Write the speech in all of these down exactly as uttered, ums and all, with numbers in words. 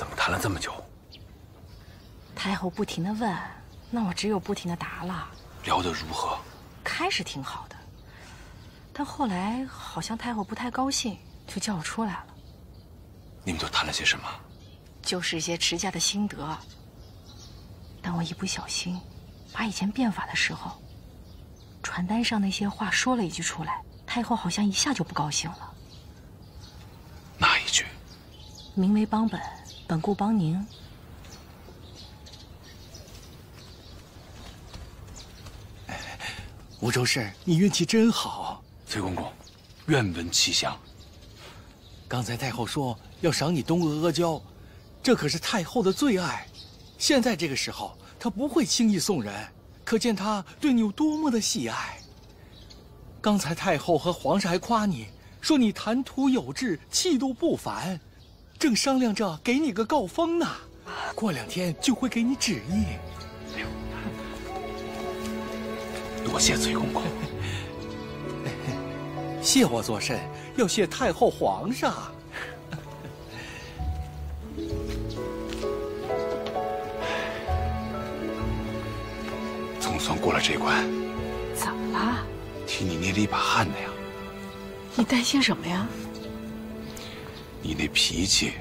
怎么谈了这么久？ 太后不停地问，那我只有不停地答了。 聊得如何？ 开始挺好的，但后来好像太后不太高兴，就叫我出来了。 你们都谈了些什么？ 就是一些持家的心得。但我一不小心，把以前变法的时候，传单上那些话说了一句出来，太后好像一下就不高兴了。 哪一句？ 民为邦本，本固邦宁。 吴周氏，你运气真好。 崔公公，愿闻其详。 刚才太后说要赏你东阿阿胶，这可是太后的最爱。现在这个时候，她不会轻易送人，可见她对你有多么的喜爱。刚才太后和皇上还夸你，说你谈吐有致，气度不凡，正商量着给你个诰封呢。过两天就会给你旨意。 多谢崔公公。 谢我作甚？要谢太后皇上。 总算过了这关。 怎么了？ 替你捏了一把汗呢呀。 你担心什么呀？ 你那脾气。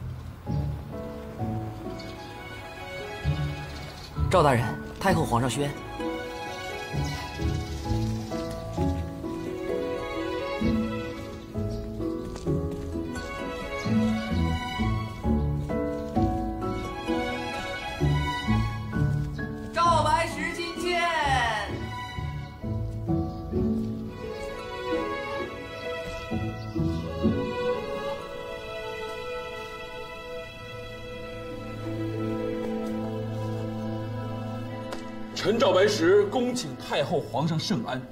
赵大人，太后皇上宣。赵白石觐见。 臣赵白石恭请太后皇上圣安。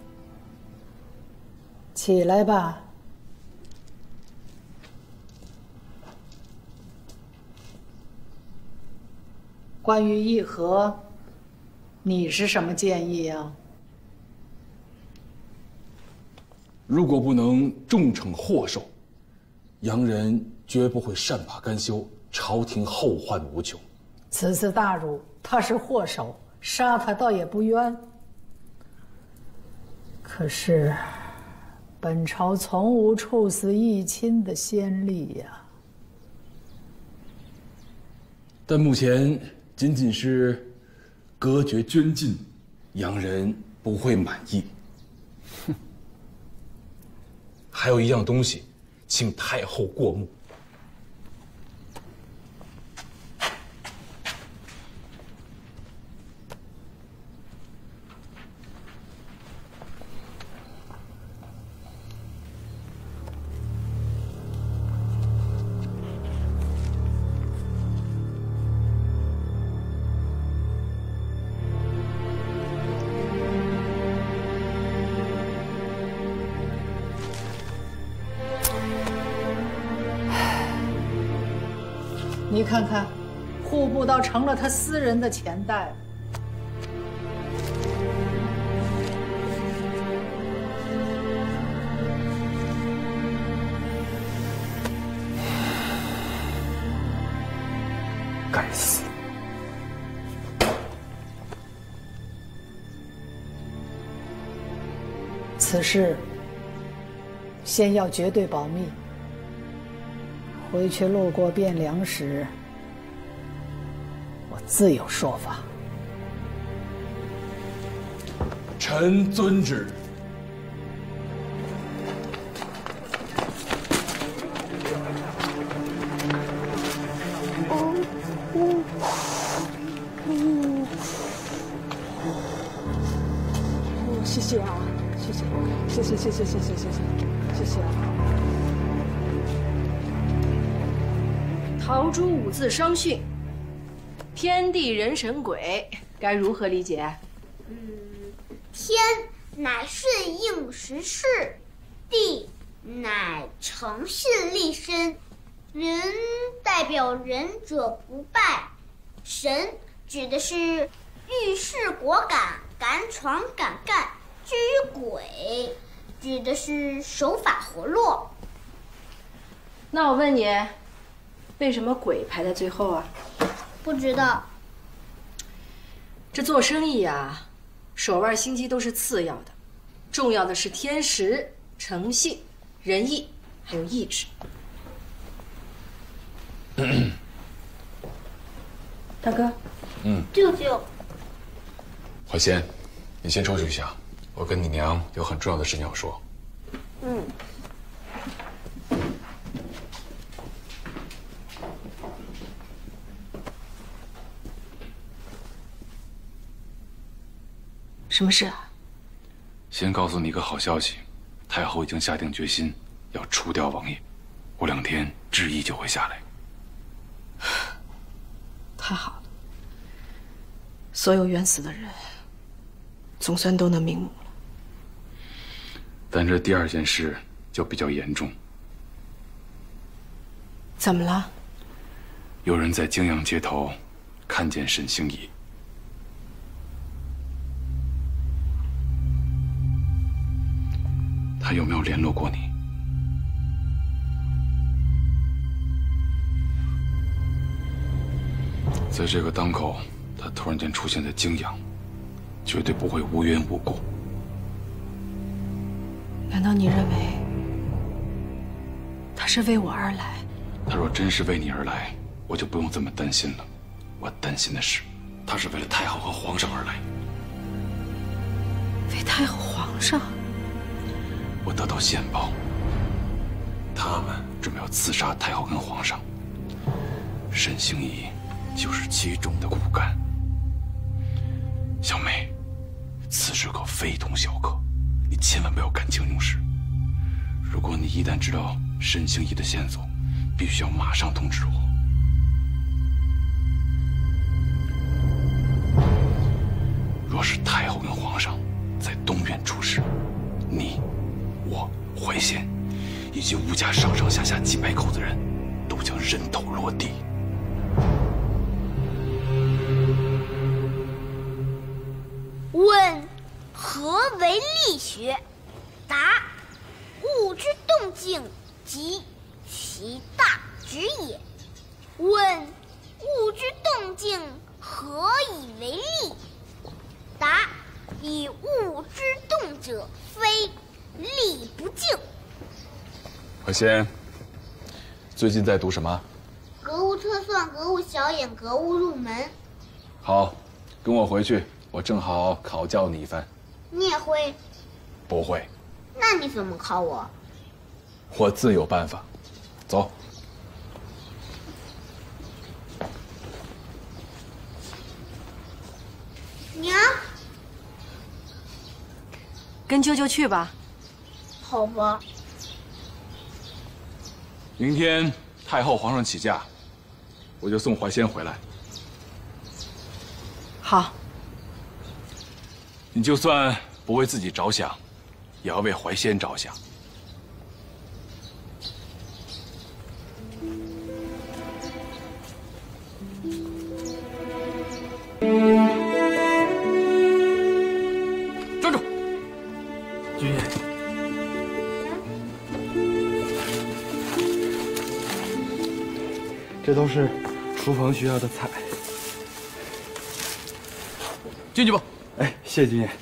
起来吧。关于议和，你是什么建议呀？ 如果不能重惩祸首，洋人绝不会善罢甘休，朝廷后患无穷。 此次大辱，他是祸首，杀他倒也不冤。可是，本朝从无处死义亲的先例呀。 但目前仅仅是隔绝捐进，洋人不会满意。哼，还有一样东西，请太后过目。 你看看，户部倒成了他私人的钱袋。 该死！ 此事先要绝对保密。回去路过汴梁时，我自有说法。 臣遵旨。 谢谢啊，谢谢，谢谢，谢谢，谢谢，谢谢，谢谢啊。 陶朱五字生训，天地人神鬼，该如何理解？ 嗯，天乃顺应时势，地乃诚信立身，人代表仁者不败，神指的是遇事果敢，敢闯敢干。至于鬼，指的是手法活络。 那我问你， 为什么鬼排在最后啊？ 不知道。 这做生意呀，手腕心机都是次要的，重要的是天时、诚信、仁义，还有意志。大哥， 嗯， 舅舅， 怀仙，你先出去一下，我跟你娘有很重要的事情要说。 嗯。 什么事啊？ 先告诉你一个好消息，太后已经下定决心要除掉王爷，过两天旨意就会下来。 太好了，所有冤死的人，总算都能瞑目了。 但这第二件事就比较严重。 怎么了？ 有人在泾阳街头看见沈星移。他有没有联络过你？在这个当口，他突然间出现在泾阳，绝对不会无缘无故。 难道你认为他是为我而来？ 他若真是为你而来，我就不用这么担心了。我担心的是，他是为了太后和皇上而来。 为太后、皇上？ 我得到线报，他们准备要刺杀太后跟皇上。沈星移就是其中的骨干。小梅，此事可非同小可，你千万不要干情用事。如果你一旦知道沈星移的线索，必须要马上通知我。若是太后跟皇上在东院出事，你、我、怀仙以及吴家上上下下几百口子人都将人头落地。 问何为力学？答：物之动静即其大直也。问物之动静何以为力？答：以物之动者非，力不静。 怀仙，最近在读什么？ 格物测算，格物小演，格物入门。 好，跟我回去，我正好考教你一番。 你也会？ 不会。 那你怎么考我？ 我自有办法。走。 娘， 跟舅舅去吧。 好吧。 明天太后、皇上起驾，我就送怀仙回来。 好。 你就算不为自己着想，也要为怀仙着想。 站住！君爷， 这都是厨房需要的菜。 进去吧。 哎，谢君爷。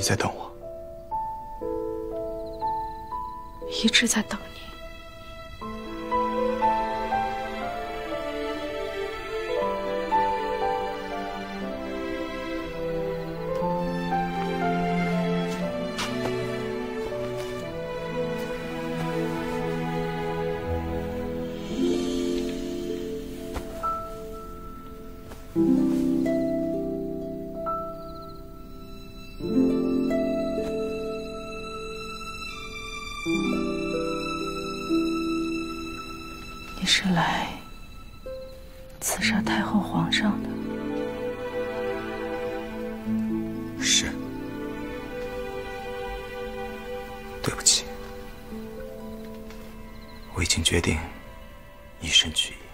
在等我？ 一直在等你。你是来刺杀太后皇上的？ 是。对不起，我已经决定以身取义。